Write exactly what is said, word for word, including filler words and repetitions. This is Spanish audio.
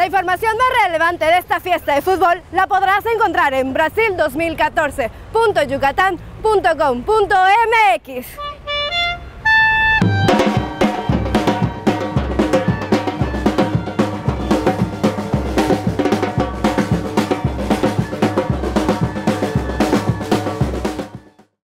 información más relevante de esta fiesta de fútbol la podrás encontrar en brasil dos mil catorce punto yucatán punto com punto m x.